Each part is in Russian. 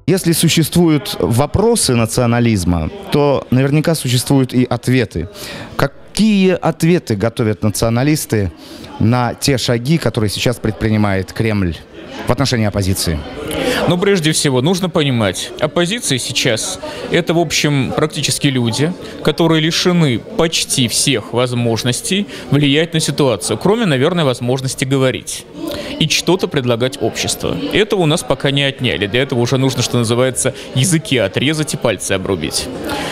Если существуют вопросы национализма, то наверняка существуют и ответы. Какие ответы готовят националисты на те шаги, которые сейчас предпринимает Кремль в отношении оппозиции? Но прежде всего нужно понимать, оппозиция сейчас – это, в общем, практически люди, которые лишены почти всех возможностей влиять на ситуацию, кроме, наверное, возможности говорить и что-то предлагать обществу. Этого у нас пока не отняли. Для этого уже нужно, что называется, языки отрезать и пальцы обрубить.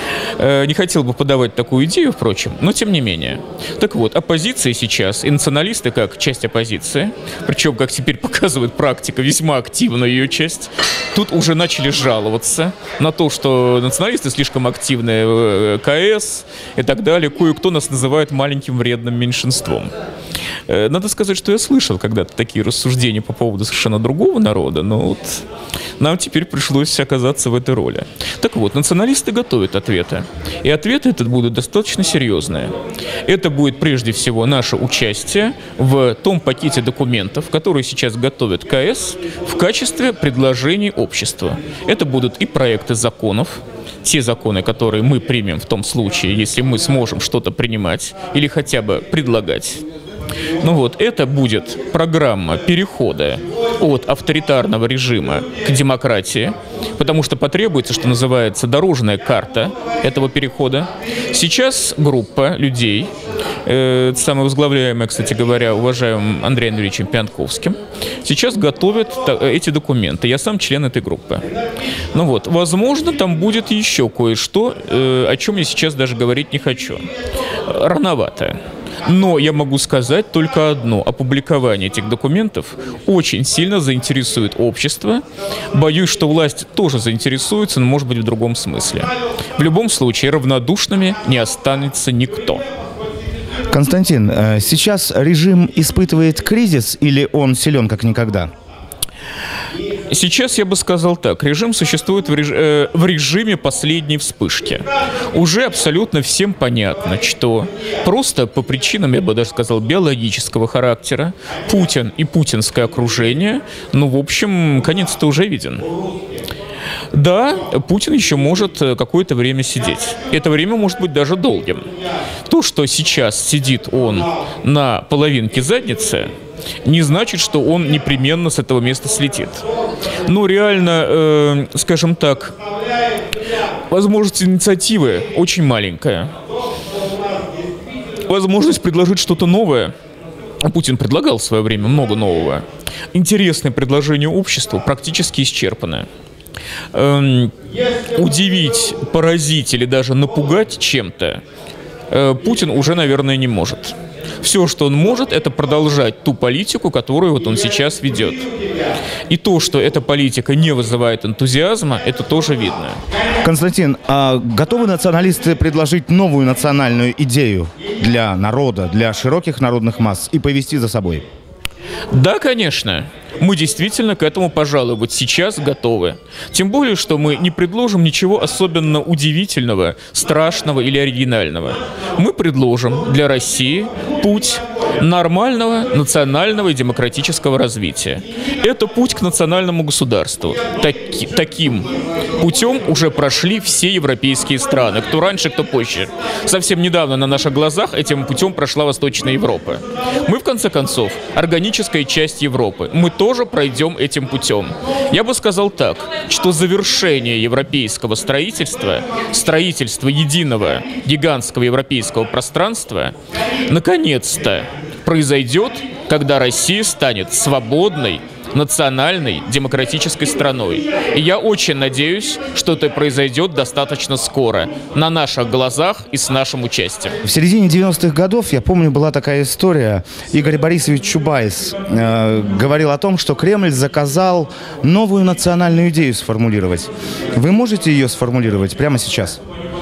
Не хотел бы подавать такую идею, впрочем, но тем не менее. Так вот, оппозиция сейчас, и националисты как часть оппозиции, причем, как теперь показывает практика, весьма активная ее часть, тут уже начали жаловаться на то, что националисты слишком активны в КС и так далее. Кое-кто нас называет маленьким вредным меньшинством. Надо сказать, что я слышал когда-то такие рассуждения по поводу совершенно другого народа, но вот нам теперь пришлось оказаться в этой роли. Так вот, националисты готовят ответы. И ответы этот будут достаточно серьезные. Это будет прежде всего наше участие в том пакете документов, которые сейчас готовит КС в качестве предложений обществу. Это будут и проекты законов, те законы, которые мы примем в том случае, если мы сможем что-то принимать или хотя бы предлагать. Ну вот, это будет программа перехода от авторитарного режима к демократии, потому что потребуется, что называется, дорожная карта этого перехода. Сейчас группа людей, самая возглавляемая, кстати говоря, уважаемым Андреем Андреевичем Пьянковским, сейчас готовят эти документы. Я сам член этой группы. Ну вот, возможно, там будет еще кое-что, о чем я сейчас даже говорить не хочу. Рановато. Но я могу сказать только одно. Опубликование этих документов очень сильно заинтересует общество. Боюсь, что власть тоже заинтересуется, но, может быть, в другом смысле. В любом случае, равнодушными не останется никто. Константин, сейчас режим испытывает кризис или он силен как никогда? Сейчас я бы сказал так. Режим существует в режиме последней вспышки. Уже абсолютно всем понятно, что просто по причинам, я бы даже сказал, биологического характера, Путин и путинское окружение, ну, в общем, конец-то уже виден. Да, Путин еще может какое-то время сидеть. Это время может быть даже долгим. То, что сейчас сидит он на половинке задницы, не значит, что он непременно с этого места слетит. Но реально, скажем так, возможность инициативы очень маленькая. Возможность предложить что-то новое. Путин предлагал в свое время много нового. Интересное предложение обществу практически исчерпанное. Удивить, поразить или даже напугать чем-то Путин уже, наверное, не может. Все, что он может, это продолжать ту политику, которую вот он сейчас ведет. И то, что эта политика не вызывает энтузиазма, это тоже видно. Константин, а готовы националисты предложить новую национальную идею для народа, для широких народных масс и повести за собой? Да, конечно. Мы действительно к этому, пожалуй, вот сейчас готовы. Тем более, что мы не предложим ничего особенно удивительного, страшного или оригинального. Мы предложим для России путь нормального национального и демократического развития. Это путь к национальному государству. Таким путем уже прошли все европейские страны. Кто раньше, кто позже. Совсем недавно на наших глазах этим путем прошла Восточная Европа. Мы, в конце концов, органическая часть Европы. Мы тоже пройдем этим путем. Я бы сказал так, что завершение европейского строительства, строительство единого гигантского европейского пространства, наконец-то произойдет, когда Россия станет свободной, национальной, демократической страной. И я очень надеюсь, что это произойдет достаточно скоро, на наших глазах и с нашим участием. В середине 90-х годов, я помню, была такая история. Игорь Борисович Чубайс говорил о том, что Кремль заказал новую национальную идею сформулировать. Вы можете ее сформулировать прямо сейчас?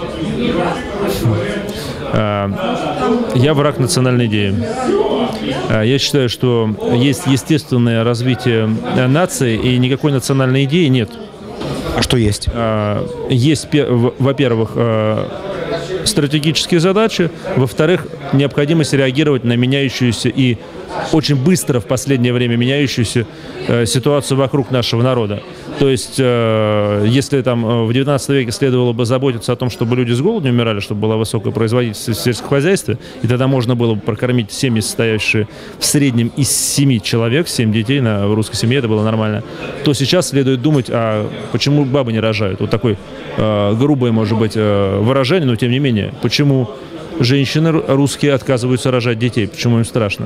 Я враг национальной идеи. Я считаю, что есть естественное развитие нации, и никакой национальной идеи нет. А что есть? Есть, во-первых, стратегические задачи, во-вторых, необходимость реагировать на меняющуюся и очень быстро в последнее время меняющуюся ситуацию вокруг нашего народа. То есть, если там в 19 веке следовало бы заботиться о том, чтобы люди с голоду не умирали, чтобы была высокая производительность в сельском хозяйстве, и тогда можно было бы прокормить семьи, состоящие в среднем из 7 человек, 7 детей в русской семье, это было нормально, то сейчас следует думать, а почему бабы не рожают? Вот такое грубое, может быть, выражение, но тем не менее, почему женщины русские отказываются рожать детей, почему им страшно.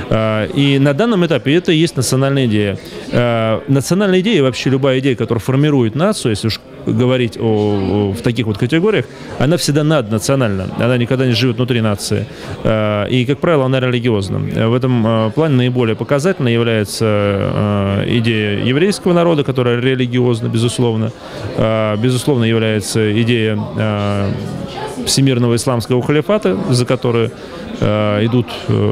И на данном этапе это и есть национальная идея. Национальная идея, вообще любая идея, которая формирует нацию, если уж говорить в таких вот категориях, она всегда наднациональна, она никогда не живет внутри нации. И, как правило, она религиозна. В этом плане наиболее показательной является идея еврейского народа, которая религиозна, безусловно. Безусловно, является идея всемирного исламского халифата, за которые идут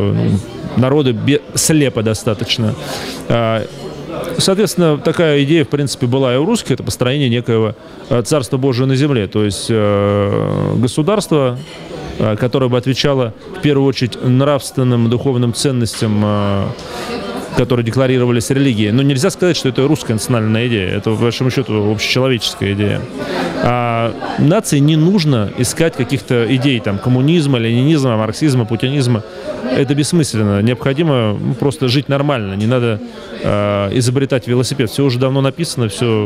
народы слепо достаточно. Соответственно, такая идея, в принципе, была и у русских, это построение некоего Царства Божьего на земле, то есть государство, которое бы отвечало в первую очередь нравственным, духовным ценностям, которые декларировались религией. Но нельзя сказать, что это русская национальная идея. Это, по большому счету, общечеловеческая идея. А нации не нужно искать каких-то идей, там, коммунизма, ленинизма, марксизма, путинизма. Это бессмысленно. Необходимо просто жить нормально. Не надо изобретать велосипед. Все уже давно написано, все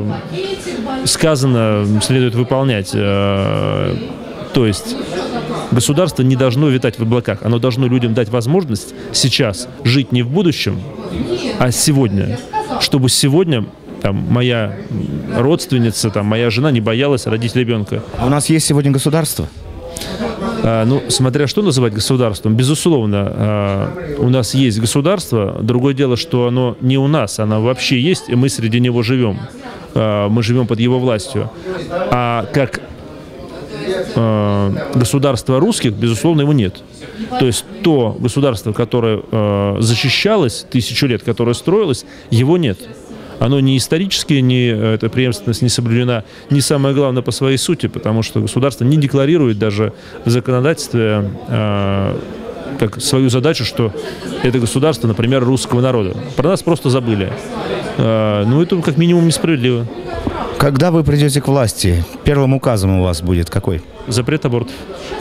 сказано, следует выполнять. То есть государство не должно витать в облаках. Оно должно людям дать возможность сейчас жить не в будущем, а сегодня. Чтобы сегодня там, моя родственница, там, моя жена не боялась родить ребенка. А у нас есть сегодня государство? Ну, смотря что называть государством, безусловно, у нас есть государство. Другое дело, что оно не у нас, оно вообще есть, и мы среди него живем. Мы живем под его властью. А как государства русских, безусловно, его нет. То есть то государство, которое защищалось 1000 лет, которое строилось, его нет. Оно не исторически, эта преемственность не соблюдена, не самое главное по своей сути, потому что государство не декларирует даже в законодательстве как свою задачу, что это государство, например, русского народа. Про нас просто забыли. Ну, это как минимум несправедливо. Когда вы придете к власти, первым указом у вас будет какой? Запрет абортов.